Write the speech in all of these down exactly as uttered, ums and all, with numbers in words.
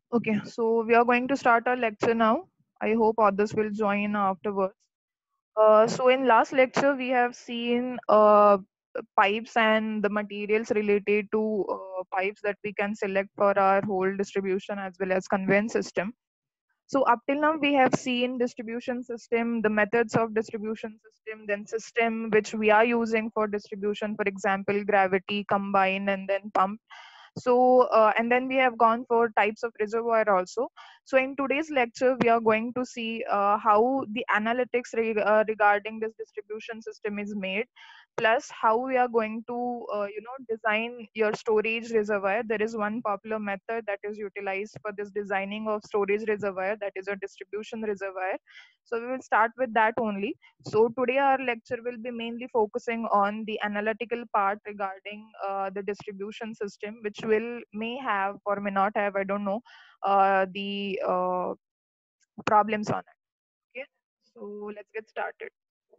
Okay, so we are going to start our lecture now. I hope others will join afterwards. Uh, so in last lecture, we have seen uh, pipes and the materials related to uh, pipes that we can select for our whole distribution as well as conveyance system. So up till now, we have seen distribution system, the methods of distribution system, then system which we are using for distribution, for example, gravity, combine, and then pump. So uh, and then we have gone for types of reservoir also. So in today's lecture we are going to see uh, how the analytics reg- uh, regarding this distribution system is made, plus how we are going to uh, you know design your storage reservoir. There is one popular method that is utilized for this designing of storage reservoir, that is a distribution reservoir. So we will start with that only. So today our lecture will be mainly focusing on the analytical part regarding uh, the distribution system, which will may have or may not have, I don't know, uh, the uh, problems on it. Okay, so let's get started.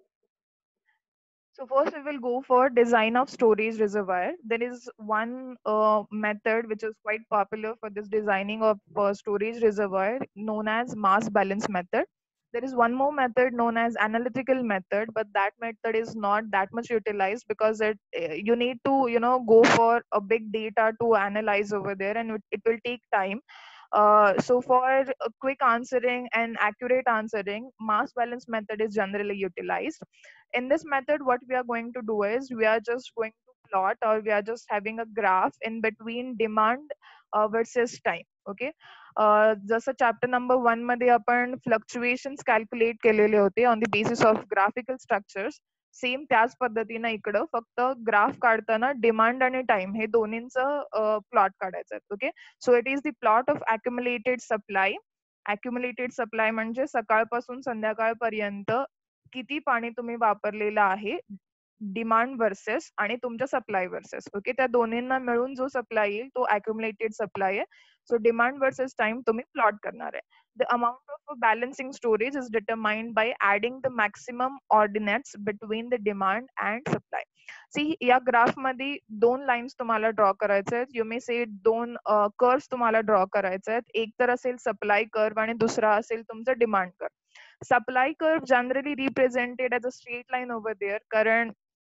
So first we will go for design of storage reservoir. There is one uh, method which is quite popular for this designing of uh, storage reservoir, known as mass balance method. There is one more method known as analytical method, but that method is not that much utilized because it uh, you need to you know go for a big data to analyze over there, and it, it will take time. Uh, so for a quick answering and accurate answering, mass balance method is generally utilized. In this method, what we are going to do is we are just going to plot, or we are just having a graph in between demand uh, versus time. Okay, uh, जसं chapter number one मध्ये आपण fluctuations calculate केलेले होते on the basis of graphical structures. Same त्याच पद्धतीनं इकडं फक्त graph काढताना डिमांड आणि टाइम हे दोन्हींचं प्लॉट काढायचं आहे. Okay, so it is the plot of accumulated supply. Accumulated supply म्हणजे सकाळपासून संध्याकाळपर्यंत किती पाणी तुम्ही वापरलेलं आहे, डिमांड वर्सेस आणि तुमच्या सप्लाय वर्सेस. ओके, त्या दोन्हींना मिळून जो सप्लाय येईल तो अक्युमुलेटेड सप्लाय आहे. सो डिमांड वर्सेस टाइम तुम्ही प्लॉट करणार आहे. The amount of balancing storage is determined by adding the maximum ordinates between the demand and supply. See या ग्राफ मध्ये दोन लाईन्स तुम्हाला ड्रॉ करायचे आहेत. यू मे से दोन कर्व्स तुम्हाला ड्रॉ करायचे आहेत. एक तर असेल सप्लाय कर्व आणि दुसरा असेल तुमचं demand curve. Supply curve generally represented as a straight line over there, कारण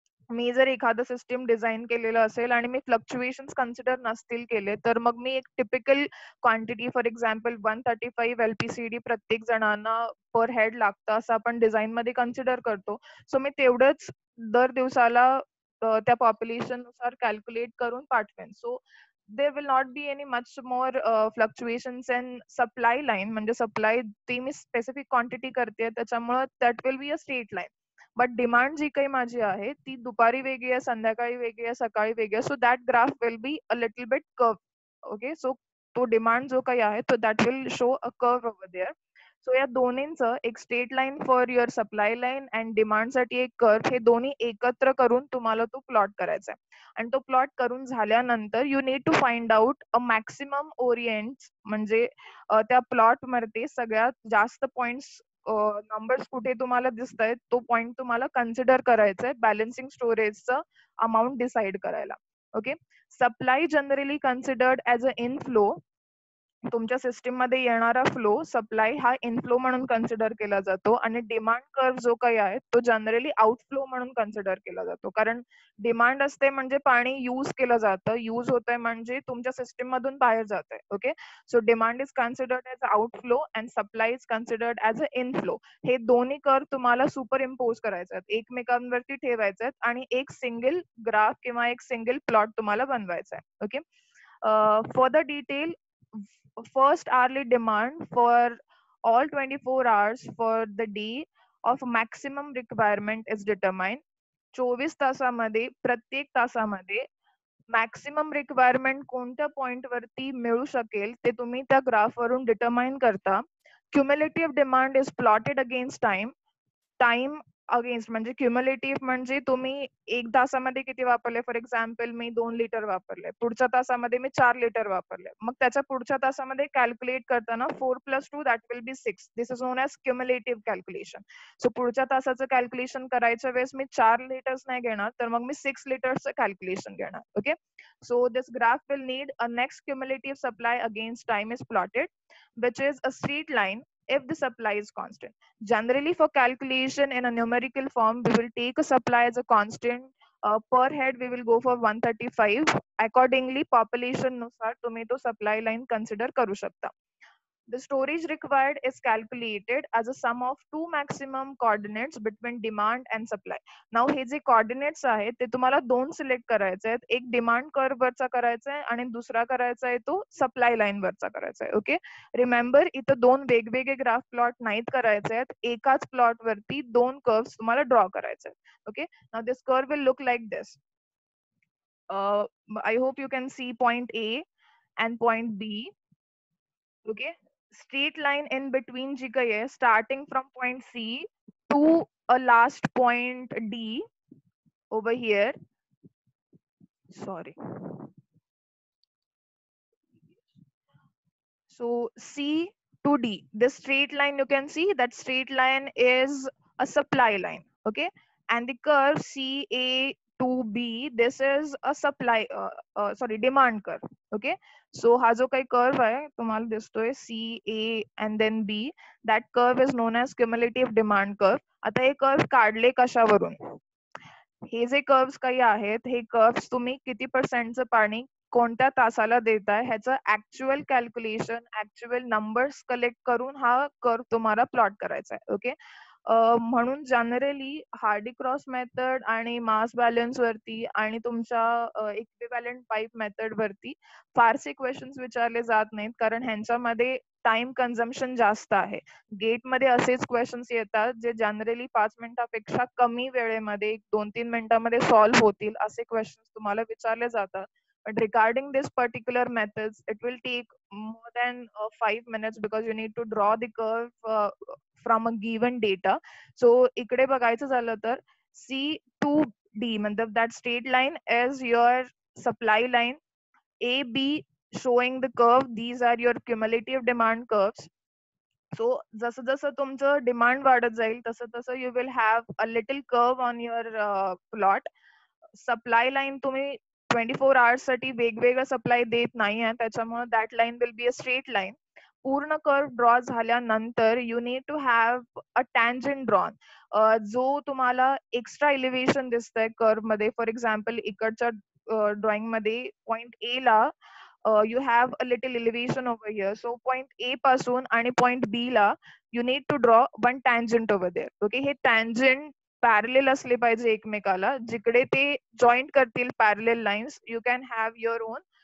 मी जर एखादं सिस्टीम डिझाईन केलेलं असेल आणि मी फ्लक्च्युएशन्स कन्सिडर नसतील केले, तर मग मी एक typical quantity, for example one thirty five LPCD प्रत्येक जणांना पर हेड लागतं असं आपण डिझाईन मध्ये कन्सिडर करतो. सो मी तेवढंच दर दिवसाला अ, त्या पॉप्युलेशन नुसार कॅल्क्युलेट करून पाठवेन. So there will not be any much more uh, fluctuations in supply line. म्हणजे सप्लाय ती मी स्पेसिफिक क्वांटिटी करते, त्याच्यामुळे that will be a straight line. But demand जी काही माझी आहे ती दुपारी वेगळी आहे, संध्याकाळी वेगळी आहे, सकाळी वेगळी आहे. So that graph will be a little bit curve. Okay, so तो डिमांड जो काही आहे तो that will show a curve over there. So या दोन्हींचं एक straight line for your supply line and डिमांडसाठी एक कर्व, हे दोन्ही एकत्र करून तुम्हाला तो प्लॉट करायचा आहे. आणि तो प्लॉट करून झाल्यानंतर you need to find out a maximum orient, म्हणजे अ, त्या प्लॉट मध्ये सगळ्यात जास्त पॉइंट्स नंबर्स कुठे तुम्हाला दिसत आहेत तो पॉइंट तुम्हाला कन्सिडर करायचा आहे बॅलन्सिंग स्टोरेजचं अमाऊंट डिसाइड करायला. Okay, supply generally considered as a inflow. तुमच्या सिस्टीम मध्ये येणारा फ्लो सप्लाय हा इनफ्लो म्हणून कन्सिडर केला जातो, आणि डिमांड कर्व जो काही आहे तो जनरली आउटफ्लो म्हणून कन्सिडर केला जातो. कारण डिमांड असते म्हणजे पाणी यूज केलं जातं, यूज होत आहे म्हणजे तुमच्या सिस्टीम मधून बाहेर जात आहे. Okay, so demand is considered as outflow and supply is considered as a inflow. हे दोन्ही कर्व तुम्हाला सुपर इम्पोज करायचे आहेत, एकमेकांवरती ठेवायचे आहेत, आणि एक सिंगल ग्राफ किंवा एक सिंगल प्लॉट तुम्हाला बनवायचा आहे. Okay, for the detail, first hourly demand for all twenty-four hours for the day of maximum requirement is determined. चोवीस तासामध्ये प्रत्येक तासामध्ये मॅक्सिमम रिक्वायरमेंट कोणत्या पॉइंट वरती मिळू शकेल ते तुम्ही त्या ग्राफ वरून डिटरमाइन करता. Cumulative demand is plotted against time. Time against म्हणजे क्युम्युलेटिव्ह म्हणजे तुम्ही एक तासामध्ये किती वापरले, फॉर एक्झाम्पल मी दोन लिटर वापरले, पुढच्या तासामध्ये मी चार लिटर वापरले, मग त्याच्या पुढच्या तासामध्ये कॅल्क्युलेट करताना four plus two that will be six. This is known as cumulative calculation. So पुढच्या तासाचं कॅल्क्युलेशन करायच्या वेळेस मी चार लिटर्स नाही घेणार, तर मग मी सिक्स लिटर्सचं कॅल्क्युलेशन घेणार. Okay, so this graph will need a next cumulative supply against time is plotted, which is a straight line if the supply is constant. Generally, for calculation in a numerical form, we will take a supply as a constant. Uh, per head, we will go for one thirty-five. Accordingly, population nusar तुम्ही तो supply line consider करू शकता. The storage required is calculated as a sum of two maximum coordinates between demand and supply. Now हे जे coordinates आहेत ते तुम्हाला दोन सिलेक्ट करायचे आहेत. एक डिमांड कर्व वरचा करायचा आहे आणि दुसरा करायचा आहे तो सप्लाय लाईन वरचा करायचा आहे. ओके, रिमेंबर इथं दोन वेगवेगळे ग्राफ प्लॉट नाहीत करायचे आहेत, एकाच प्लॉट वरती दोन कर्व्स तुम्हाला ड्रॉ करायचे आहेत. Okay, now this curve will look like this. I hope you can see point A and point B. Okay, straight line in between जी काही आहे, starting from point C to a last point D over here. Sorry. So C to D, this straight line you can see that straight line is a supply line. Okay, and the curve C A to B, this is a supply uh, uh, sorry demand curve. Okay, so हा जो काही curve आहे तुम्हाला दिसतोय C A and then B, that curve is known as cumulative demand curve. आता हे curve काढले कशावरून? हे जे कर्व्स काही आहेत हे कर्व्स तुम्ही किती पर्सेंटचं पाणी कोणत्या तासाला देताय ह्याचं actual calculation, actual numbers collect करून हा कर्व तुम्हाला प्लॉट करायचा आहे. ओके, म्हणून जनरली हार्डी क्रॉस मेथड आणि मास बॅलन्स वरती आणि तुमच्या इक्विव्हॅलंट पाईप मेथड वरती फारसे क्वेश्चन्स विचारले जात नाहीत, कारण ह्यांच्यामध्ये टाइम कन्झम्पशन जास्त आहे. गेटमध्ये असेच क्वेश्चन्स येतात जे जनरली पाच मिनिटापेक्षा कमी वेळेमध्ये दोन तीन मिनिटांमध्ये सॉल्व्ह होतील असे क्वेश्चन्स तुम्हाला विचारले जातात. But regarding this particular methods, it will take more than uh, five minutes because you need to draw the curve uh, from a given data. So इकडे बघायचं झालं तर C to D मतलब that straight line is your supply line. A, B showing the curve. These are your cumulative demand curves. So जसं जसं तुमचं demand वाढत जाईल तसं तसं you will have a little curve on your uh, plot. Supply line तुम्ही twenty four hours साठी वेगवेगळं सप्लाय देत नाही आहे, त्याच्यामुळे that line will be a straight line. पूर्ण कर्व ड्रॉ झाल्यानंतर you need to have a tangent drawn. जो तुम्हाला एक्स्ट्रा एलिव्हेशन दिसतंय कर्व मध्ये, फॉर एक्झाम्पल इकडच्या ड्रॉइंग मध्ये पॉइंट ए ला you have a little elevation over here. So point A पासून आणि पॉइंट बी ला you need to draw one tangent over there. Okay, हे टँजंट पॅरलेल असले पाहिजे एकमेकाला, जिकडे ते जॉईंट करतील parallel lines you can have your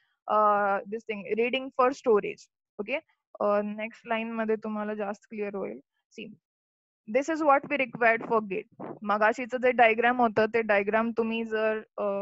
own this thing reading for storage. Okay, next line मध्ये तुम्हाला जास्त क्लिअर होईल. See, this is what we required for get. मगाशीचं जे डायग्राम होतं ते डायग्राम तुम्ही जर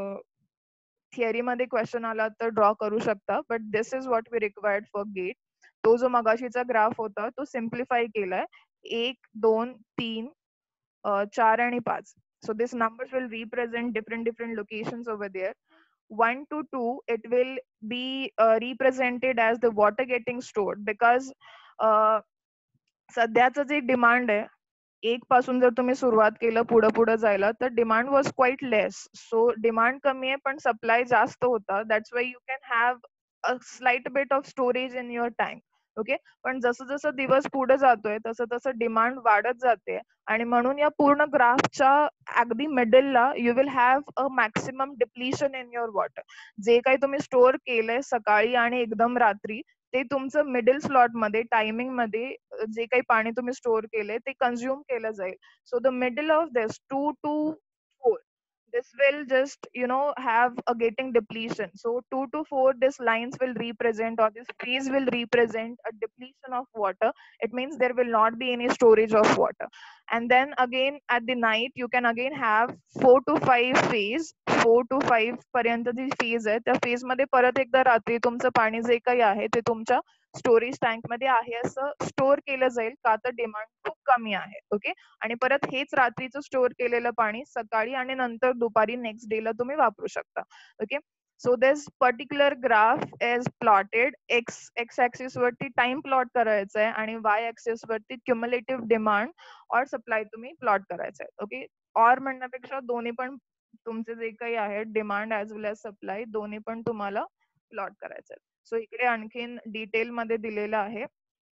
थिअरी मध्ये क्वेश्चन आला तर ड्रॉ करू शकता, but this is what we required for get. तो जो मगाशीचा ग्राफ होता तो सिम्प्लिफाय केलाय, एक दोन तीन चार आणि पाच. So these numbers will represent different different locations over there. One to two, it will be uh, represented as the water getting stored because uh, सध्याचं जे डिमांड आहे एक पासून जर तुम्ही सुरुवात केलं पुढे पुढे जायला तर demand was quite less. So demand कमी आहे पण सप्लाय जास्त होता. That's why you can have a slight bit of storage in your tank. Okay, पण जसं जसं दिवस पुढे जातोय तसं तसं डिमांड वाढत जाते आणि म्हणून या पूर्ण ग्राफच्या अगदी मिडलला you will have a maximum depletion in your water. जे काही तुम्ही स्टोअर केलंय सकाळी आणि एकदम रात्री ते तुमचं मिडल स्लॉट मध्ये टायमिंग मध्ये जे काही पाणी तुम्ही स्टोअर केलंय ते कंझ्युम केलं जाईल. So the middle of this two two four, this will just you know have a getting depletion. So two to four this lines will represent, or this phase will represent a depletion of water. It means there will not be any storage of water. And then again at the night you can again have four to five phase. four to five पर्यंत जी phase आहे त्या phase मध्ये परत एकदा रात्री तुमचं पाणी जे काही आहे ते तुमच्या स्टोरेज टँक मध्ये आहे असं स्टोअर केलं जाईल, का तर डिमांड खूप कमी आहे. ओके. आणि परत हेच रात्रीचं स्टोअर केलेलं पाणी सकाळी आणि नंतर दुपारी नेक्स्ट डेला तुम्ही वापरू शकता. Okay. So this particular graph is plotted x x axis वरती टाइम प्लॉट करायचं आहे आणि y axis वरती क्युमुलेटिव्ह डिमांड और सप्लाय तुम्ही प्लॉट करायचं आहे. ओके. और म्हणण्यापेक्षा दोन्ही पण तुमचे जे काही आहे demand as well as supply दोन्ही पण तुम्हाला प्लॉट करायचं आहे. सो इकडे आणखीन डिटेल मध्ये दिलेलं आहे.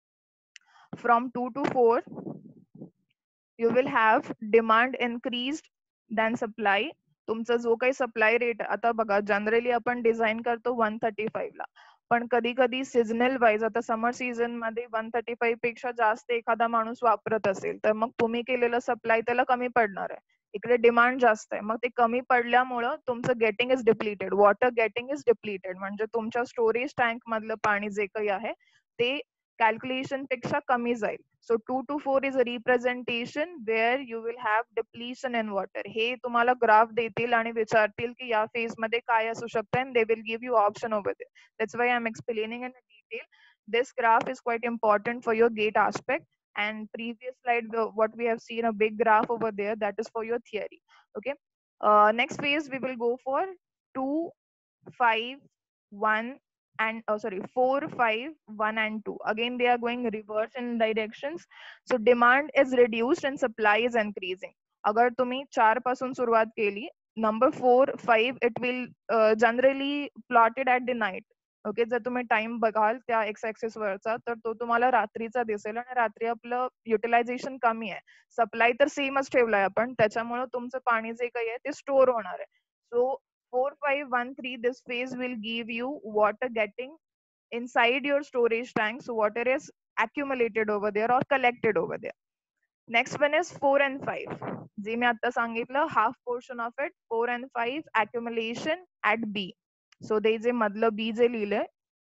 From two two four you will have demand increased than supply. तुमचा जो काही सप्लाय रेट आता बघा जनरली आपण डिझाईन करतो वन थर्टी फाईव्ह ला, पण कधी कधी सीझनल वाईज आता समर सीझन मध्ये वन थर्टी फाईव्ह पेक्षा जास्त एखादा माणूस वापरत असेल तर मग तुम्ही केलेलं सप्लाय त्याला कमी पडणार आहे. इकडे डिमांड जास्त आहे, मग ते कमी पडल्यामुळं तुमचं getting is depleted, water getting is depleted, म्हणजे तुमच्या स्टोरेज टँक मधलं पाणी जे काही आहे ते कॅल्क्युलेशन पेक्षा कमी जाईल. So two to four is a representation where you will have depletion in water. हे तुम्हाला ग्राफ देतील आणि विचारतील की या फेज मध्ये काय असू शकतं and they will give you option over there. That's why I'm explaining in detail. This graph is quite important for your gate aspect. And previous slide, what we have seen a big graph over there, that is for your theory. Okay. Uh, next phase we will go for two, five, one, and oh sorry four, five, one and two. Again they are going reverse in directions. So demand is reduced and supply is increasing. अगर तुम्ही चार पासून सुरुवात केली, number four, five, it will uh, generally plotted at the night. Okay. जर तुम्ही time बघाल त्या एक्स ऍक्सिस वरचा तर तो तुम्हाला रात्रीचा दिसेल आणि रात्री आपलं युटिलायझेशन कमी आहे. सप्लाय तर सेमच ठेवलाय आपण, त्याच्यामुळे तुमचं पाणी जे काही आहे ते स्टोअर होणार आहे. So four, five, one, three, this phase will give you water getting inside your storage tank. So water is accumulated over there or collected over there. Next one is four and five. जे मी आता सांगितलं half portion of it, four and five accumulation at B. So they जे मधलं B जे लिहिलंय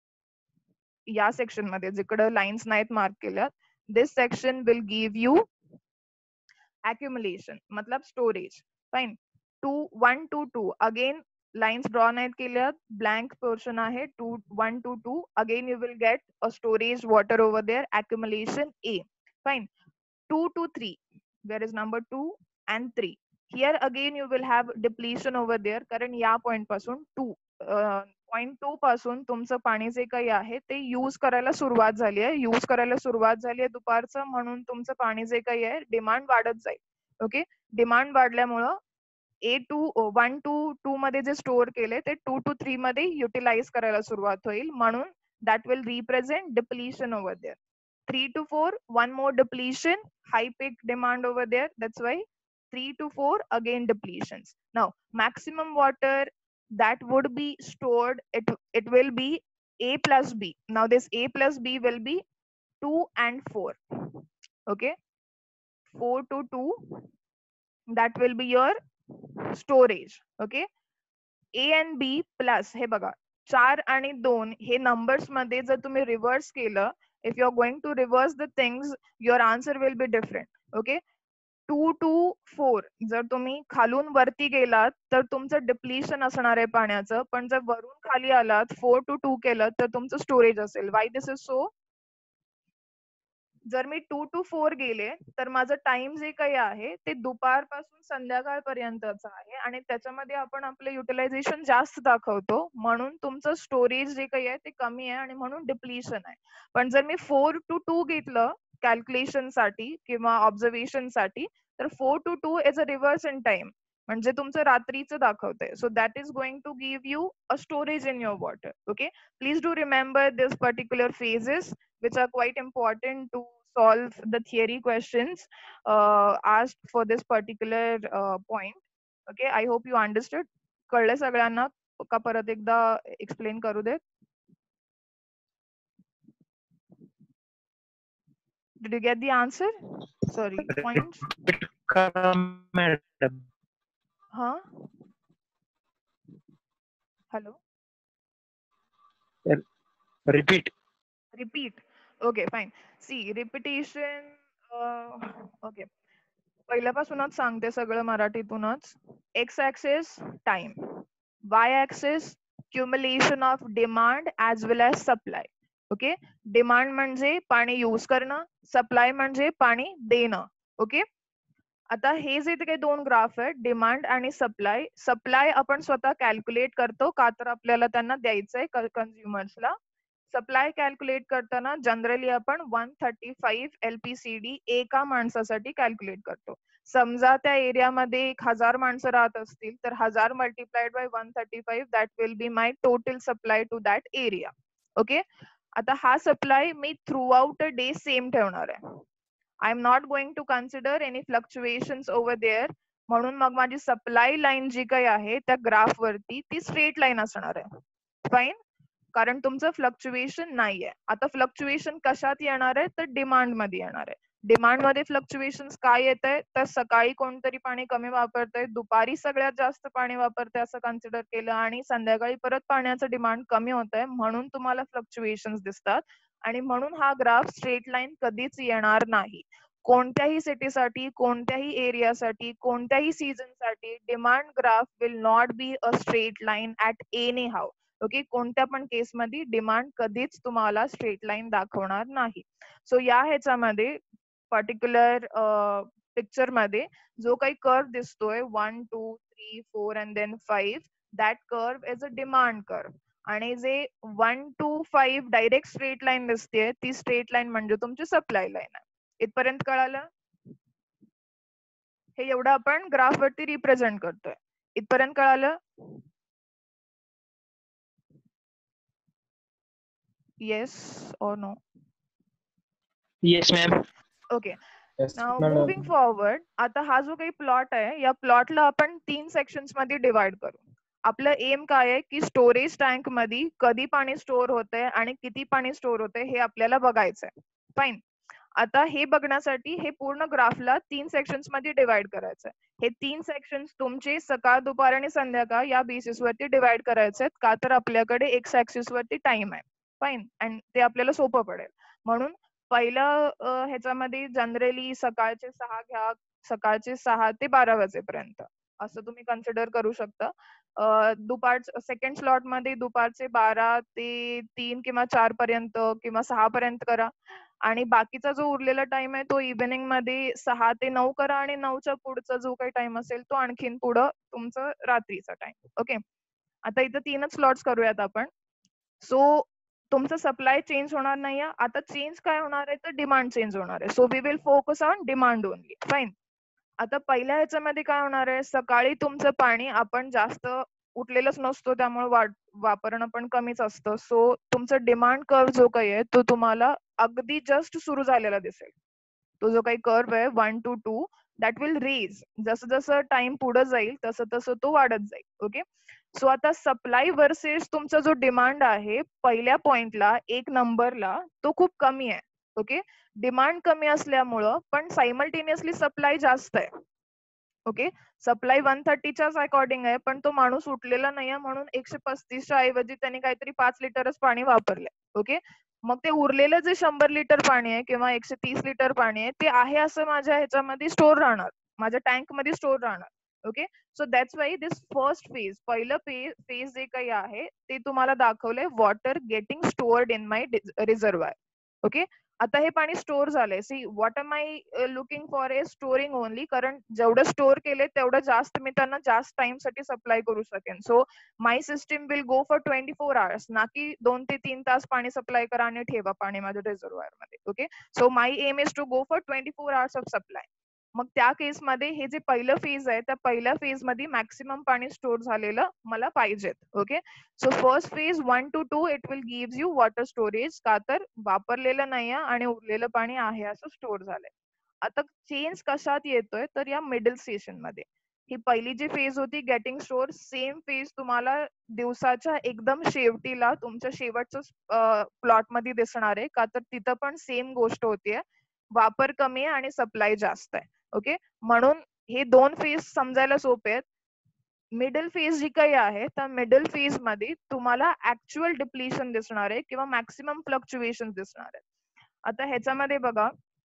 या section मध्ये जिकडे लाईन्स नाहीत मार्क केल्या, this section will give you accumulation मतलब storage. Fine. Two, one, two, two. Again lines draw नाहीत केल्या, blank portion आहे. Two, one, two, two. Again you will get a storage water over there, accumulation A. Fine. Two to three. There is number two and three. Here again you will have depletion over there. कारण या point पासून two point two पासून तुमचं पाणी जे काही आहे ते यूज करायला सुरुवात झाली आहे. यूज करायला सुरुवात झाली आहे दुपारचं, म्हणून तुमचं पाणी जे काही आहे डिमांड वाढत जाईल. ओके. डिमांड वाढल्यामुळं A two one two two मध्ये जे स्टोअर केले ते टू टू थ्री मध्ये युटिलाइज करायला सुरुवात होईल, म्हणून that will represent depletion over there. Three two four, one more depletion, high peak demand over there. That's why three to four again depletions. Now maximum water that would be stored, it it will be A plus B. Now this A plus B will be two and four. Okay. Four to two, that will be your storage. Okay. A and B plus हे बघा चार आणि दोन हे numbers मध्ये जर तुम्ही reverse केलं, if you are going to reverse the things, your answer will be different. Okay. Two two four जर तुम्ही खालून वरती गेलात तर तुमचं डिप्लीशन असणार आहे पाण्याचं, पण जर वरून खाली आलात फोर टू टू केलं तर तुमचं स्टोरेज असेल. Why this is so? जर मी टू टू फोर गेले तर माझं टाइम जे काही आहे ते दुपारपासून संध्याकाळपर्यंतचं आहे आणि त्याच्यामध्ये आपण आपलं युटिलायझेशन जास्त दाखवतो, म्हणून तुमचं स्टोरेज जे काही आहे ते कमी आहे आणि म्हणून डिप्लीशन आहे. पण जर मी फोर टू टू घेतलं कॅल्क्युलेशन साठी किंवा ऑब्झर्वेशन साठी तर four two two is a reverse in time, म्हणजे तुमचं रात्रीचं दाखवतंय. So that is going to give you a storage in your water. Okay. Please do remember this particular phases which are quite important to solve the theory questions uh, asked for this particular uh, point. Okay, I hope you understood. कळलं सगळ्यांना का परत एकदा explain करू दे? Did you get the answer? Sorry, points. Huh? Hello? Repeat. Repeat. Okay, fine. See, repetition. Uh, okay. पहिल्यापासूनच सांगते सगळं मराठीतूनच. X axis time, Y axis accumulation of demand as well as supply. Okay. Demand म्हणजे पाणी use करणं, supply म्हणजे पाणी देणं. ओके. आता हे जे काही दोन ग्राफ आहेत, डिमांड आणि सप्लाय. सप्लाय आपण स्वतः कॅल्क्युलेट करतो का तर आपल्याला त्यांना द्यायचंय कन्झ्युमर्सला. सप्लाय कॅल्क्युलेट करताना जनरली आपण वन थर्टी फाईव्ह एलपीसीडी एका माणसासाठी कॅल्क्युलेट करतो. समजा त्या एरियामध्ये एक हजार माणसं राहत असतील तर हजार multiplied by one thirty five that will be my total supply to that area. Okay. आता हा सप्लाय मी throughout a day same ठेवणार आहे. I am not going to consider any fluctuations over there. म्हणून मग माझी supply line जी काही आहे त्या ग्राफ वरती ती स्ट्रेट लाईन असणार आहे. फाईन. कारण तुमचं फ्लक्च्युएशन नाहीये. आता फ्लक्च्युएशन कशात येणार आहे तर डिमांड मध्ये येणार आहे. डिमांड मध्ये फ्लक्च्युएशन काय येत आहे तर सकाळी कोणतरी पाणी कमी वापरतंय, दुपारी सगळ्यात जास्त पाणी वापरतंय असं कन्सिडर केलं आणि संध्याकाळी परत पाण्याचं डिमांड कमी होत आहे म्हणून तुम्हाला फ्लक्च्युएशन दिसतात. आणि म्हणून हा ग्राफ स्ट्रेट लाईन कधीच येणार नाही. कोणत्याही सिटीसाठी, कोणत्याही एरियासाठी, कोणत्याही सीझनसाठी demand graph will not be a straight line at any how. Okay. कोणत्या पण केसमध्ये डिमांड कधीच तुम्हाला स्ट्रेट लाईन दाखवणार नाही. सो या ह्याच्यामध्ये पर्टिक्युलर पिक्चर मध्ये जो काही कर्व दिसतोय one two three four and then five, that curve is a demand curve. आणि जे one two five direct straight line दिसते ती स्ट्रेट लाईन म्हणजे तुमची सप्लाय लाईन आहे. इथपर्यंत कळालं? हे एवढं आपण ग्राफ वरती रिप्रेझेंट करतोय. इथपर्यंत कळालं? येस और no? Yes ma'am. Okay. Now moving forward, आता हा जो काही प्लॉट आहे या प्लॉटला आपण तीन सेक्शन्स मध्ये डिवाइड करू. आपलं एम काय आहे की स्टोरेज टँक मध्ये कधी पाणी स्टोअर होतंय आणि किती पाणी स्टोअर होतंय हे आपल्याला बघायचंय. फाईन. आता हे बघण्यासाठी हे पूर्ण ग्राफला तीन सेक्शन्स मध्ये डिवाइड करायचंय. हे तीन सेक्शन्स तुमचे सकाळ, दुपार आणि संध्याकाळ या बेसिस वरती डिवाइड करायचे का तर आपल्याकडे एक्स ऍक्सिस वरती टाइम आहे. फाईन. अँड ते आपल्याला सोपं पडेल. म्हणून पहिलं ह्याच्यामध्ये जनरली सकाळचे सहा घ्या, सकाळचे सहा ते बारा वाजेपर्यंत असं तुम्ही कन्सिडर करू शकता. दुपार सेकंड स्लॉट मध्ये दुपारचे बारा ते तीन किंवा चार पर्यंत किंवा सहा पर्यंत करा. आणि बाकीचा जो उरलेला टाइम आहे तो इव्हिनिंग मध्ये सहा ते नऊ करा आणि नऊच्या पुढचा जो काही टाइम असेल तो आणखीन पुढं तुमचं रात्रीचा टाइम. ओके. आता इथं तीनच स्लॉट्स करूयात आपण. सो तुमचं सप्लाय चेंज होणार नाही. आता चेंज काय होणार आहे तर डिमांड चेंज होणार आहे. So we will focus on demand only. Fine. आता पहिल्या ह्याच्यामध्ये काय होणार आहे, सकाळी तुमचं पाणी आपण जास्त उठलेलंच नसतो त्यामुळे वापरणं पण कमीच असतं. सो तुमचं डिमांड कर्व जो काही आहे तो तुम्हाला अगदी जस्ट सुरू झालेला दिसेल. तो जो काही कर्व आहे one two two that will raise. जसं जसं टाइम पुढे जाईल तसं तसं तो वाढत जाईल. ओके. सो आता सप्लाय वर्सेस तुमचा जो डिमांड आहे पहिल्या पॉइंटला एक नंबरला तो खूप कमी आहे. ओके. डिमांड कमी असल्यामुळं पण सायमल्टेनियसली सप्लाय जास्त आहे. ओके. सप्लाय वन थर्टीच्याच अकॉर्डिंग आहे पण तो माणूस उठलेला नाहीये म्हणून एकशे पस्तीसच्या ऐवजी त्यांनी काहीतरी पाच लिटरच पाणी वापरलंय. ओके. मग ते उरलेलं जे शंभर लिटर पाणी आहे किंवा एकशे तीस लिटर पाणी आहे ते आहे असं माझ्या ह्याच्यामध्ये स्टोर राहणार, माझ्या टँक मध्ये स्टोर राहणार. Okay. So that's why this first phase, पहिलं फेज जे काही आहे ते तुम्हाला दाखवलंय water getting stored in my reservoir. Okay. आता हे पाणी स्टोअर झालंय. See what am I looking for a storing only. कारण जेवढं स्टोअर केलंय तेवढं जास्त मी त्यांना जास्त टाइम साठी सप्लाय करू शकेन. So my system will go for twenty four hours, ना की दोन ते तीन तास पाणी सप्लाय करा आणि ठेवा पाणी माझ्या रिझर्वायर मध्ये. Okay. So my aim is to go for twenty four hours of supply. मग त्या केसमध्ये हे जे पहिलं फेज आहे त्या पहिल्या फेज मध्ये मॅक्सिमम पाणी स्टोअर झालेलं मला पाहिजेत. Okay. So first phase one two two it will give you water storage का तर वापरलेलं नाही आणि उरलेलं पाणी आहे असं स्टोअर झालंय. आता चेंज कशात येतोय तर या मिडल स्टेशन मध्ये. ही पहिली जी फेज होती गेटिंग स्टोअर, सेम फेज तुम्हाला दिवसाच्या एकदम शेवटीला तुमच्या शेवटच्या प्लॉट मध्ये दिसणार आहे का तर तिथं पण सेम गोष्ट होतीये, वापर कमी आहे आणि सप्लाय जास्त आहे. ओके. म्हणून हे दोन फेज समजायला सोपे आहेत. मिडल फेज जी काही आहे त्या मिडल फेज मध्ये तुम्हाला ऍक्च्युअल डिप्लिशन दिसणार आहे किंवा मॅक्सिमम फ्लक्च्युएशन दिसणार आहे. आता ह्याच्यामध्ये बघा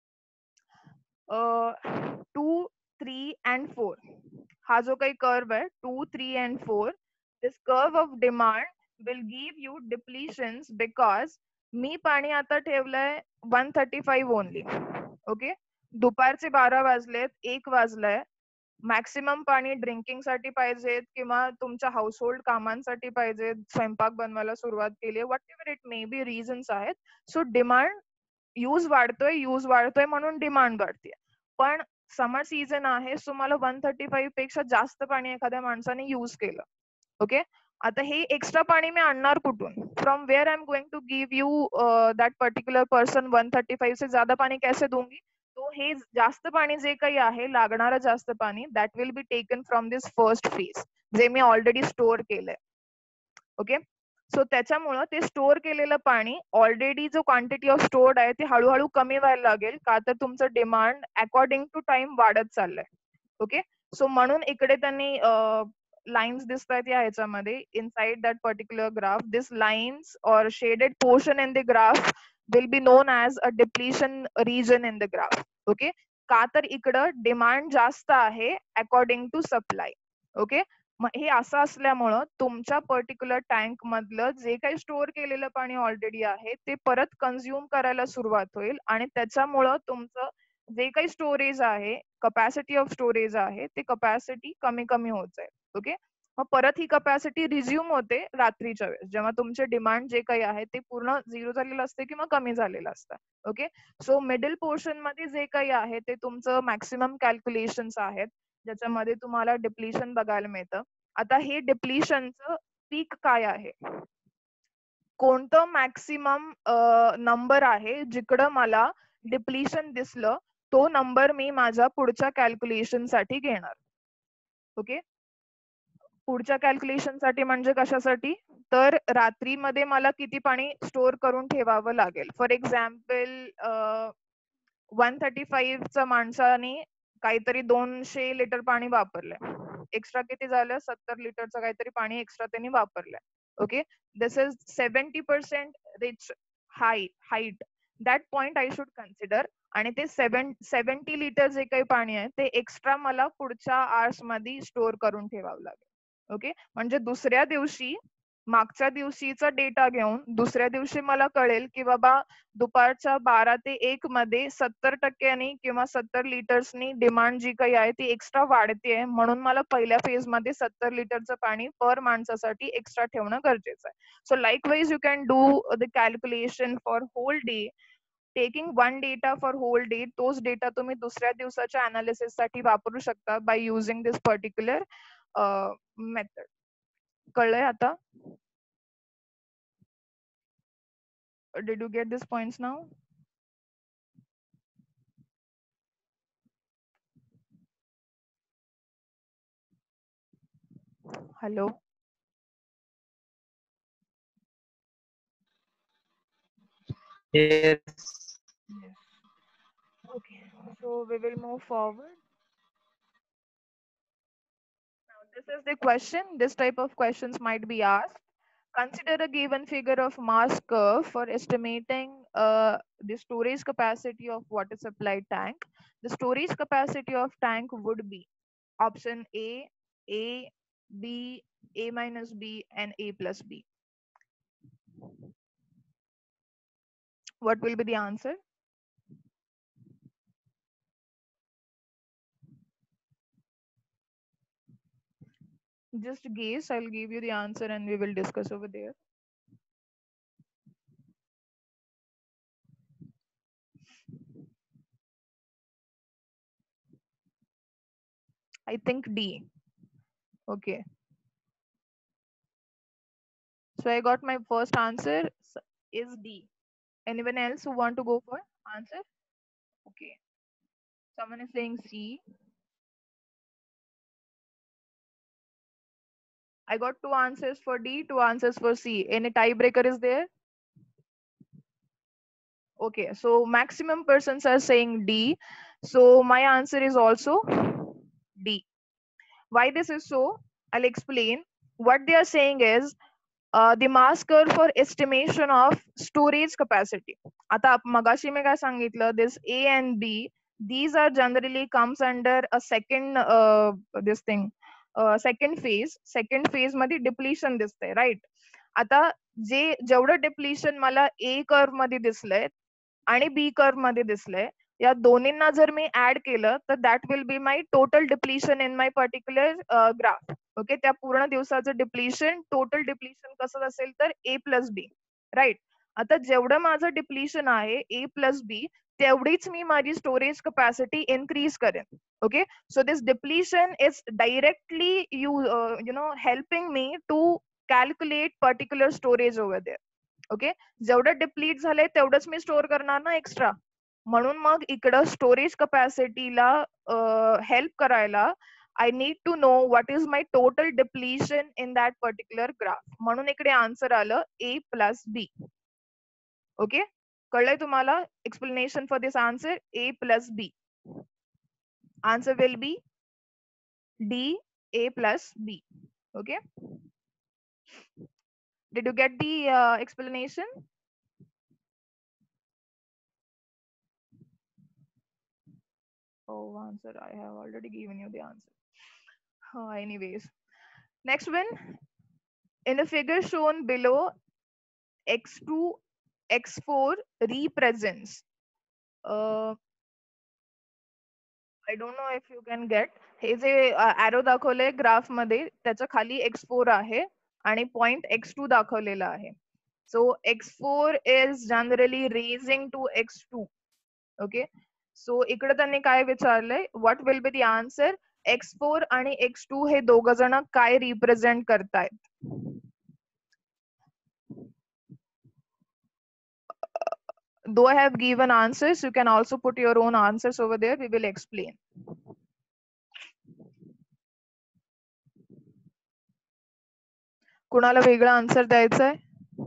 टू थ्री अँड फोर हा जो काही कर्व आहे two three and four, this curve of demand will give you depletions because मी पाणी आता ठेवलंय one thirty five only. Okay, दुपारचे बारा वाजलेत, एक वाजलाय. मॅक्सिमम पाणी ड्रिंकिंग साठी पाहिजेत किंवा तुमच्या हाऊसहोल्ड कामांसाठी पाहिजेत, स्वयंपाक बनवायला सुरुवात केली, whatever it may be reasons आहेत. सो डिमांड, यूज वाढतोय, यूज वाढतोय म्हणून डिमांड वाढते. पण समर सीझन आहे, सो मला वन थर्टी फाईव्ह पेक्षा जास्त पाणी एखाद्या माणसाने यूज केलं. ओके, आता हे एक्स्ट्रा पाणी मी आणणार कुठून? From where I am going to give you that particular person one thirty five से ज्यादा पाणी कैसे दूंगी? तो हे जास्त पाणी जे काही आहे, लागणारं जास्त पाणी, that will be taken from this first phase, जे मी ऑलरेडी स्टोअर केलंय. ओके, सो त्याच्यामुळं ते स्टोअर केलेलं पाणी, ऑलरेडी जो क्वांटिटी ऑफ स्टोर्ड आहे ते हळूहळू कमी व्हायला लागेल, का तर तुमचं डिमांड अकॉर्डिंग टू टाइम वाढत चाललंय. ओके, सो म्हणून इकडे त्यांनी लाईन्स दिसत आहेत या ह्याच्यामध्ये, inside that particular graph, this lines और shaded portion in the graph will be known as a depletion region in the graph. Okay, का तर इकडं डिमांड जास्त आहे अकॉर्डिंग टू सप्लाय. ओके, मग हे असं असल्यामुळं तुमच्या पर्टिक्युलर टँक मधलं जे काही स्टोअर केलेलं पाणी ऑलरेडी आहे ते परत कन्झ्युम करायला सुरुवात होईल आणि त्याच्यामुळं तुमचं जे काही स्टोरेज आहे, कपॅसिटी ऑफ स्टोरेज आहे, ते कपॅसिटी कमी कमी होत जाईल. ओके, मग परत ही कपॅसिटी रिझ्यूम होते रात्रीच्या वेळेस, जेव्हा तुमचे डिमांड जे काही आहे ते पूर्ण झिरो झालेलं असते किंवा कमी झालेलं असतं. ओके, सो मिडल पोर्शन मध्ये जे काही आहे ते तुमचं मॅक्सिमम कॅल्क्युलेशन्स आहेत, ज्याच्यामध्ये तुम्हाला डिप्लिशन बघायला मिळतं. आता हे डिप्लिशनचं पीक काय आहे, कोणतं मॅक्सिमम नंबर आहे जिकडं मला डिप्लिशन दिसलं, तो नंबर मी माझ्या पुढच्या कॅल्क्युलेशन साठी घेणार. ओके, पुढच्या कॅल्क्युलेशन साठी म्हणजे कशासाठी? तर रात्रीमध्ये मला किती पाणी स्टोअर करून ठेवावं लागेल. For example one thirty five च्या माणसाने काहीतरी दोनशे लिटर पाणी वापरलंय, एक्स्ट्रा किती झालं? सत्तर लिटरचं काहीतरी पाणी एक्स्ट्रा त्यांनी वापरलंय. Okay, this is seventy percent reach height height that point I should consider. आणि ते सेव्हन सेव्हन्टी लिटर जे काही पाणी आहे ते एक्स्ट्रा मला पुढच्या आवर्स मध्ये स्टोअर करून ठेवावं लागेल. ओके, म्हणजे दुसऱ्या दिवशी मागच्या दिवशीचा डेटा घेऊन दुसऱ्या दिवशी मला कळेल की बाबा दुपारच्या बारा ते एक मध्ये सत्तर टक्क्यांनी किंवा सत्तर लिटर्सनी डिमांड जी काही आहे ती एक्स्ट्रा वाढते, म्हणून मला पहिल्या फेज मध्ये सत्तर लिटरचं पाणी पर माणसासाठी एक्स्ट्रा ठेवणं गरजेचं आहे. So likewise you can do the calculation for whole day, taking one data for whole day. तोच डेटा तुम्ही दुसऱ्या दिवसाच्या अनालिसिस साठी वापरू शकता by using this particular method. कळलंय आता? Did you get these points now? Hello? Yes. Yes. Okay, so we will move forward. Now, this is the question. This type of questions might be asked. Consider a given figure of mass curve for estimating uh, the storage capacity of water supply tank. The storage capacity of tank would be option A, A, B, A minus B, and A plus B. What will be the answer? Just guess, I'll give you the answer and we will discuss over there. I think D. Okay. So I got my first answer is D. Anyone else who want to go for answer? Okay. Someone is saying C. I got two answers for D, two answers for C. Any tiebreaker is there? Okay, so maximum persons are saying D. So my answer is also D. Why this is so? I'll explain. What they are saying is uh, the mass curve for estimation of storage capacity. आता मगाशी मैं काय सांगितलं, this A and B, these are generally comes under a second uh, this thing uh, second phase. Second phase मध्ये depletion दिसते, right? आता जे जेवढं डिप्लिशन मला ए कर्व मध्ये दिसलंय आणि बी कर्व मध्ये दिसलंय, या दोन्हींना जर मी ऍड केलं तर that will be my total depletion in my particular graph. Okay, त्या पूर्ण दिवसाचं डिप्लिशन, टोटल डिप्लिशन कसं असेल तर ए प्लस बी, राईट. आता जेवढं माझं डिप्लिशन आहे ए प्लस बी, तेवढीच मी माझी स्टोरेज कॅपॅसिटी इन्क्रीज करेन. Okay, so this depletion is directly you you know helping me to calculate particular storage over there. Okay, जेवढं डिप्लीट झालंय तेवढंच मी स्टोअर करणार ना एक्स्ट्रा. म्हणून मग इकडं स्टोरेज कॅपॅसिटीला हेल्प करायला I need to know what is my total depletion in that particular graph. म्हणून इकडे आन्सर आलं ए प्लस बी. ओके, कळलंय तुम्हाला explanation for this answer A plus B. Answer will be D, A plus B. Okay, did you get the uh, explanation? Oh, answer, I have already given you the answer. Uh, anyways, next one. In the figure shown below, x two, x four represents. Uh, I don't know if you can get. हे जे arrow दाखवलंय graph मध्ये त्याच्या खाली x four आहे आणि point x two दाखवलेला आहे. So x four is generally raising to x two. Okay. So इकडे त्यांनी काय विचारलंय, what will be the answer? x four आणि x two हे दोघ जण काय रिप्रेझेंट करतायत? Though I have given answers, you can also put your own answers over there. We will explain. कुणाला वेगळा आन्सर द्यायचा आहे?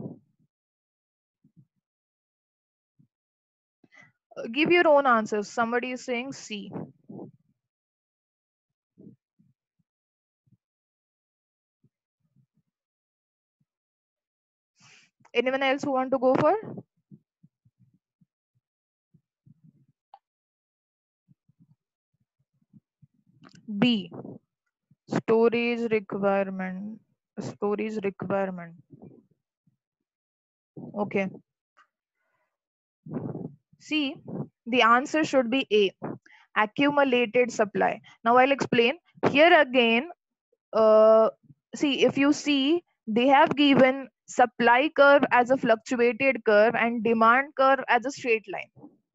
Give your own answers. Somebody is saying C. Anyone else who want to go for? B. Storage requirement. Storage requirement. Okay. C. The answer should be A. Accumulated supply. Now I'll explain. Here again, uh, see, if you see, they have given supply curve as a fluctuated curve and demand curve as a straight line.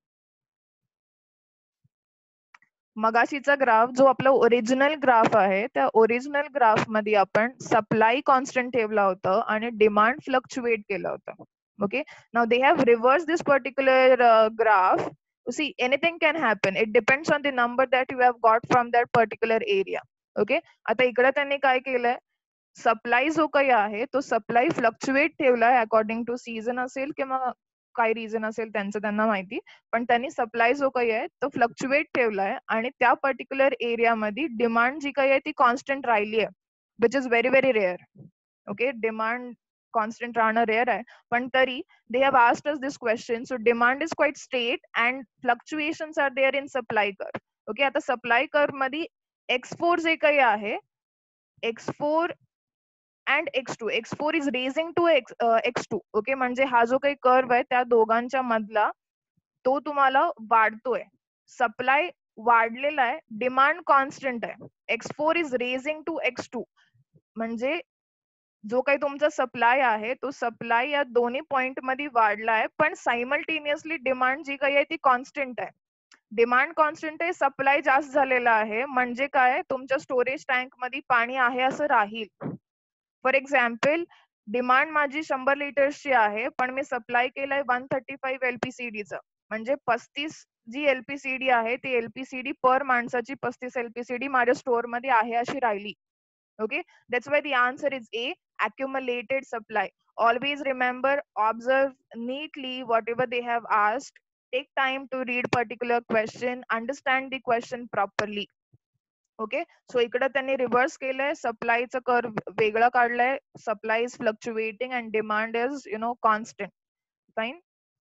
मगाशीचा graph जो आपला original graph आहे त्या original graph मध्ये आपण supply constant ठेवला होता आणि डिमांड फ्लक्च्युएट केलं होतं. Okay, now they have reversed this particular uh, graph. You see, anything can happen. It depends on the number that you have got from that particular area. Okay, आता इकडे त्यांनी काय केलंय, सप्लाय जो काही आहे तो सप्लाय फ्लक्च्युएट ठेवलाय अकॉर्डिंग टू सीझन असेल किंवा काय रिझन असेल त्यांचं त्यांना माहिती, पण त्यांनी सप्लाय जो काही आहे तो फ्लक्च्युएट ठेवलाय आणि त्या पर्टिक्युलर एरियामध्ये डिमांड जी काही आहे ती कॉन्स्टंट राहिली आहे, which is very very rare. Okay, demand constant राहणं रेअर आहे, पण तरी they have asked us this question. So demand is quite straight and fluctuations are there in supply curve. Okay, आता सप्लाय कर्व मध्ये X four जे काही आहे, X four and x two, x four is raising to x, uh, x two. Okay, म्हणजे हा जो काही curve आहे त्या दोघांच्या मधला तो तुम्हाला वाढतोय. सप्लाय वाढलेला आहे, डिमांड कॉन्स्टंट आहे. X four is rising to X two, म्हणजे जो काही तुमचा सप्लाय आहे तो सप्लाय या दोन्ही पॉइंट मध्ये वाढला आहे, पण सायमल्टेनियसली डिमांड जी काही आहे ती कॉन्स्टंट आहे. डिमांड कॉन्स्टंट आहे, सप्लाय जास्त झालेला आहे, म्हणजे काय, तुमच्या स्टोरेज टँक मध्ये पाणी आहे असं राहील. फॉर एक्झाम्पल, डिमांड माझी शंभर लिटर्सची आहे, पण मी सप्लाय केलंय वन थर्टी फाईव्ह एलपीसीडीचं, म्हणजे पस्तीस जी एलपीसीडी आहे ती एलपीसीडी पर माणसाची पस्तीस एलपीसीडी माझ्या स्टोअर मध्ये आहे अशी राहिली. Okay, that's why the answer is A, accumulated supply. Always remember, observe neatly whatever they have asked. Take time to read particular question, understand the question properly. Okay, so इकडे त्यांनी reverse केलंय, सप्लायचं curve वेगळं काढलंय, supply is fluctuating and demand is, you know, constant. Fine.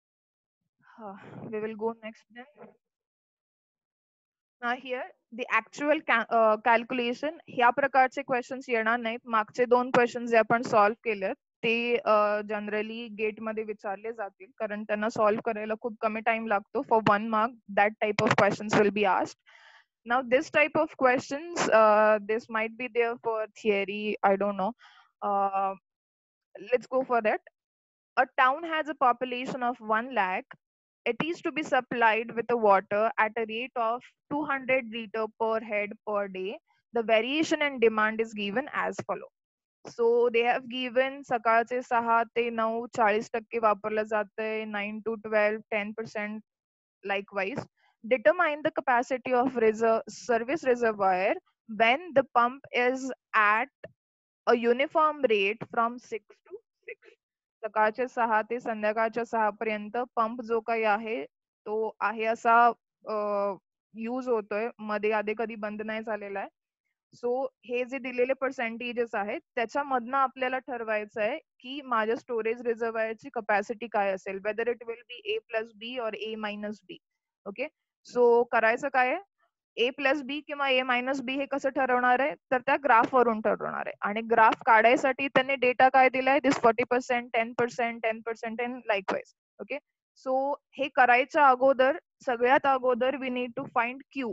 Uh, we will go next then. Now here the actual calculation, ह्या प्रकारचे questions येणार नाहीत. मागचे दोन क्वेश्चन्स जे आपण सॉल्व्ह केलेत ते जनरली गेटमध्ये विचारले जातील कारण त्यांना सॉल्व्ह करायला खूप कमी टाइम लागतो. For one mark that type of questions will be asked. Now this type of questions, uh, this might be there for theory, I don't know. Uh, let's go for that. A town has a population of one lakh. It is to be supplied with the water at a rate of two hundred liter per head per day. The variation in demand is given as follow. So they have given सकाळचे सहा ते नऊ चाळीस टक्के वापरलं जातंय, nine to twelve ten percent likewise. Determine the capacity of reserve service reservoir when the pump is at a uniform rate from six to six. सकाळचे सहा ते संध्याकाळच्या सहा पर्यंत पंप जो काही आहे तो आहे असा यूज होतोय, मध्ये आधी कधी बंद नाही झालेला आहे. सो हे जे दिलेले पर्सेंटेजेस आहेत त्याच्यामधनं आपल्याला ठरवायचं आहे की माझ्या स्टोरेज रिझर्वायरची कपॅसिटी काय असेल, whether it will be A plus B or A minus B. Okay, so करायचं काय आहे, ए प्लस बी किंवा ए मायनस बी हे कसं ठरवणार आहे तर त्या ग्राफ वरून ठरवणार आहे. आणि ग्राफ काढायसाठी त्यांनी डेटा काय दिलाय, this forty percent ten percent ten percent and likewise. Okay, so हे करायच्या अगोदर सगळ्यात अगोदर we need to find Q.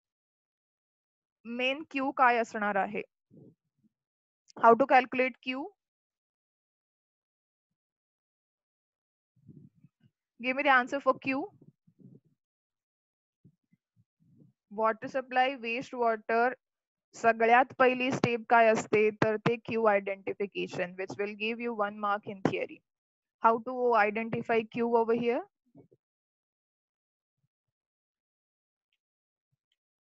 Main Q काय असणार आहे. How to calculate Q? Give me the answer for Q. Water supply, waste water, सगळ्यात पहिली स्टेप काय असते तर ते Q identification, which will give you one mark in theory. How to identify Q over here?